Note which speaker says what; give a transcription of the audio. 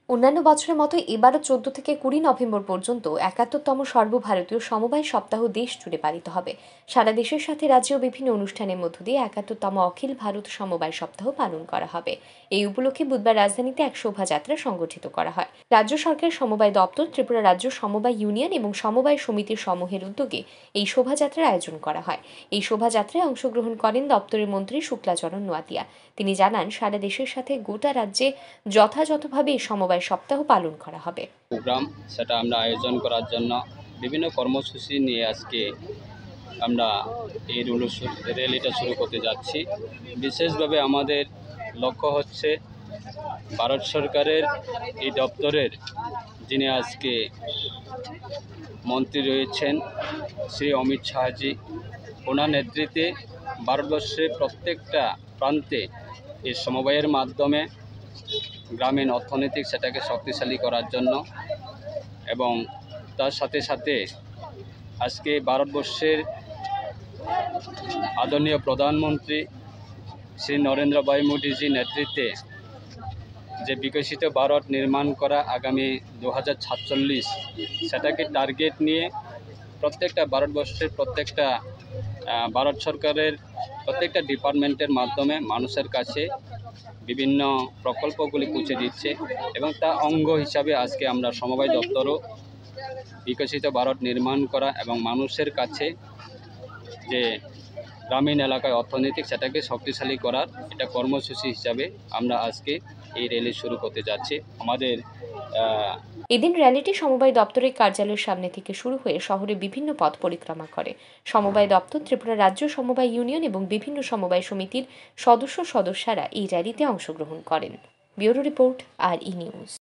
Speaker 1: অন্যান্য বছরের মতো এবারও 14 থেকে 20 নভেম্বর পর্যন্ত 71তম সর্বভারতীয় সমবায় সপ্তাহ দেশ জুড়ে পালিত হবে। সারা দেশের সাথে রাজ্যেও বিভিন্ন অনুষ্ঠানের মধ্য দিয়ে 71তম অখিল ভারত সমবায় সপ্তাহ পালন করা হবে। এই উপলক্ষে বুধবার রাজধানীতে এক শোভাযাত্রা সংগঠিত করা হয়। রাজ্য সরকারের সমবায় দপ্তর, ত্রিপুরা রাজ্য সমবায় ইউনিয়ন এবং সমবায় সমিতির সমূহের উদ্যোগে এই শোভাযাত্রার আয়োজন করা হয়। এই শোভাযাত্রায় অংশগ্রহণ করেন দপ্তরের মন্ত্রী শুক্লাচরণ নোয়াতিয়া। তিনি জানান, সারা দেশের সাথে গোটা রাজ্যে যথাযথভাবে এই সমবায় সপ্তাহ পালন করা হবে।
Speaker 2: প্রোগ্রাম সেটা আমরা আয়োজন করার জন্য বিভিন্ন কর্মসূচি নিয়ে আজকে আমরা এই র্যালিটা শুরু করতে যাচ্ছি। বিশেষভাবে আমাদের লক্ষ্য হচ্ছে ভারত সরকারের এই দপ্তরের যিনি আজকে মন্ত্রী রয়েছেন শ্রী অমিত শাহজি, ওনার নেতৃত্বে ভারতবর্ষের প্রত্যেকটা প্রান্তে এই সমবায়ের মাধ্যমে গ্রামীণ অর্থনৈতিক সেটাকে শক্তিশালী করার জন্য এবং তার সাথে সাথে আজকে ভারতবর্ষের আদরণীয় প্রধানমন্ত্রী শ্রী নরেন্দ্র ভাই মোদীজির নেতৃত্বে যে বিকশিত ভারত নির্মাণ করা আগামী 2047 সেটাকে টার্গেট নিয়ে প্রত্যেকটা ভারতবর্ষের প্রত্যেকটা ভারত সরকারের প্রত্যেকটা ডিপার্টমেন্টের মাধ্যমে মানুষের কাছে বিভিন্ন প্রকল্পগুলি পৌঁছে দিচ্ছে এবং তার অঙ্গ হিসাবে আজকে আমরা সমবায় দপ্তরও বিকশিত ভারত নির্মাণ করা এবং মানুষের কাছে যে গ্রামীণ এলাকায় অর্থনৈতিক সেটাকে শক্তিশালী করার এটা কর্মসূচি হিসাবে আমরা আজকে এই র্যালি শুরু করতে যাচ্ছি। আমাদের
Speaker 1: এদিন র্যালিটি সমবায় দপ্তরের কার্যালয়ের সামনে থেকে শুরু হয়ে শহরে বিভিন্ন পথ পরিক্রমা করে। সমবায় দপ্তর, ত্রিপুরা রাজ্য সমবায় ইউনিয়ন এবং বিভিন্ন সমবায় সমিতির সদস্যরা এই র্যালিতে অংশগ্রহণ করেন। Bureau report, RE news.